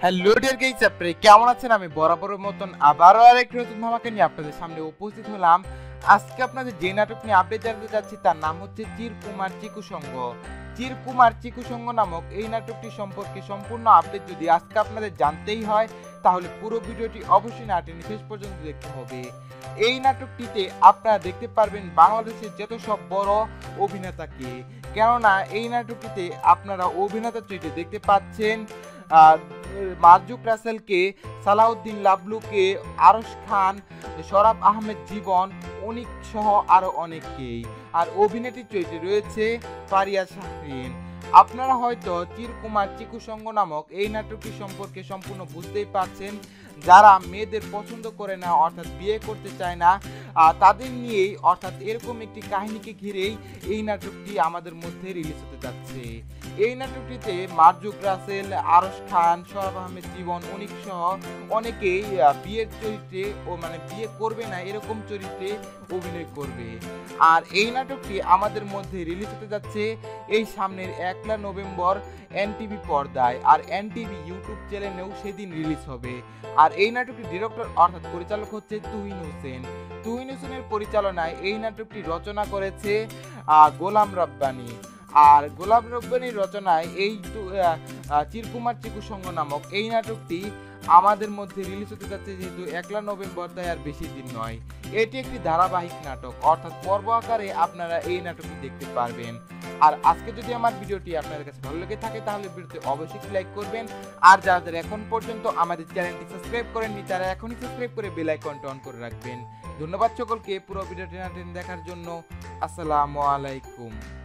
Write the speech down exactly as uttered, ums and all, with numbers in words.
Hello dear guys, আপনারা কেমন আছেন? আমি বরাবরের মতন আবারও আরেকটি নতুন ধামাকা নিয়ে আপনাদের সামনে উপস্থিত হলাম। আজকে আপনাদের যে নাটক নিয়ে আপডেট জানাতে যাচ্ছি তার নাম হচ্ছে চিরকুমার চিকু সঙ্গ। চিরকুমার চিকু সঙ্গ নামক এই নাটকটি সম্পর্কে সম্পূর্ণ আপডেট যদি আজকে আপনাদের জানতেই হয় তাহলে পুরো ভিডিওটি অবশ্যই না টেনে শেষ পর্যন্ত দেখতে হবে। এই নাটকটিতে আপনারা দেখতে পারবেন বাংলাদেশের যত সব বড় অভিনেতাকে, কেননা এই নাটকটিতে আপনারা অভিনেতা চরিত্রে দেখতে পাচ্ছেন মারজুক রাসেলকে, সালাউদ্দিন লাবলুকে, আরশ খান, সরাব আহমেদ জীবন, অনিক সহ আরো অনেককেই। আর অভিনেত্রী চরিত্রে রয়েছে ফারিয়া শাহরিন। আপনারা হয়তো চিরকুমার চিকু সঙ্গ নামক এই নাটকটি সম্পর্কে সম্পূর্ণ বুঝতেই পারছেন। যারা মেয়েদের পছন্দ করে না অর্থাৎ বিয়ে করতে চায় না তাদের নিয়েই অর্থাৎ এরকম একটি কাহিনীকে ঘিরেই এই নাটকটি আমাদের মধ্যে রিলিজ হতে যাচ্ছে। এই নাটকটিতে মারজুক রাসেল, আরশ খান, সরাব আহমেদ জীবন, অনিক সহ অনেকেই বিয়ের চরিত্রে ও মানে বিয়ে করবে না এরকম চরিত্রে অভিনয় করবে। আর এই নাটকটি আমাদের মধ্যে রিলিজ হতে যাচ্ছে এই সামনের একলা নভেম্বর এনটিভি পর্দায়, আর এনটিভি ইউটিউব চ্যানেলেও সেদিন রিলিজ হবে। আর এই নাটকটি ডিরেক্টর অর্থাৎ পরিচালক হচ্ছে তুহিন হোসেন। তুহিন হোসেনের পরিচালনায় এই নাটকটি রচনা করেছে গোলাম রব্বানী। আর গোলাম রব্বানীর রচনায় এই চিরকুমার চিকু সঙ্গ নামক এই নাটকটি আমাদের মধ্যে রিলিজ হতে যাচ্ছে যেহেতু একলা নভেম্বর, তাই আর বেশি দিন নয়। এটি একটি ধারাবাহিক নাটক অর্থাৎ পর্ব আকারে আপনারা এই নাটকটি দেখতে পারবেন। আর আজকে যদি আমার ভিডিওটি আপনাদের কাছে ভালো লেগে থাকে তাহলে ভিডিওতে অবশ্যই লাইক করবেন। আর যারা যারা এখন পর্যন্ত আমাদের চ্যানেলটি সাবস্ক্রাইব করেননি তারা এখনই সাবস্ক্রাইব করে বেল আইকনটি অন করে রাখবেন। ধন্যবাদ সকলকে পুরো ভিডিওটি দেখার জন্য। আসসালামু আলাইকুম।